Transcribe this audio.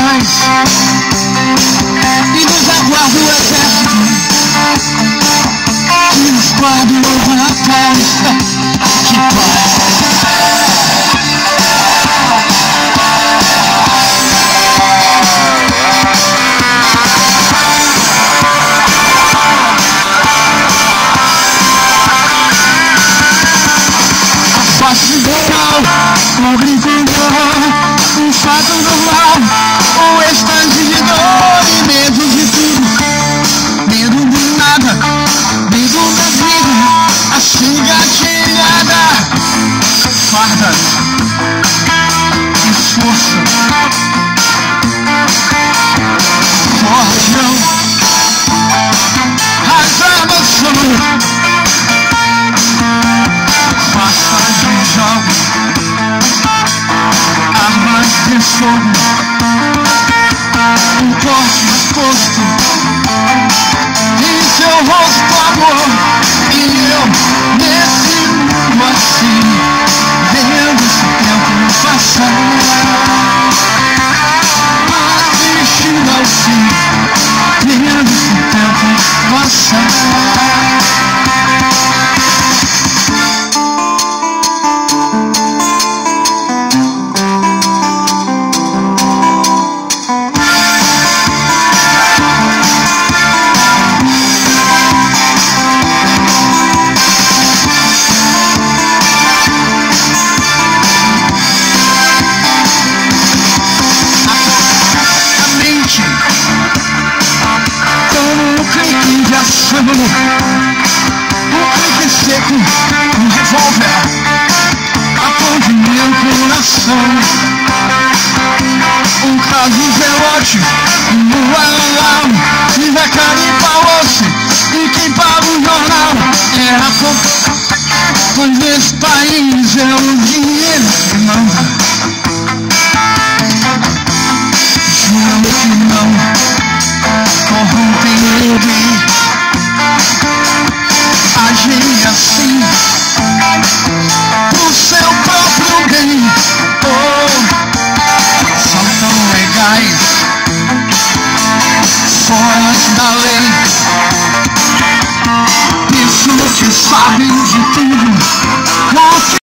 paz e nos aguarda o exército que nos guarda e louva a paz. Que paz! Um grito de dor, um fato normal, um êxtase de dor e medo de tudo, medo de nada, medo da vida, assim gatilhada, farda e força, forjão, as armas são passagem de jogos, armas de fogo, um corte exposto em seu rosto, amor. E eu nesse mundo assim, vendo esse tempo passar, assistindo ao fim, vendo esse tempo passar. Um clique seco, um revólver aponta em meu coração. Um caso zelote, um alarme, tiver carimba osso e quem paga o jornal é a pouco, pois nesse país é o dinheiro que manda. Juro que não corrompem ninguém. Agem assim pro seu próprio bem. Oh, são tão legais, fora da lei. Isso que sabem de tudo.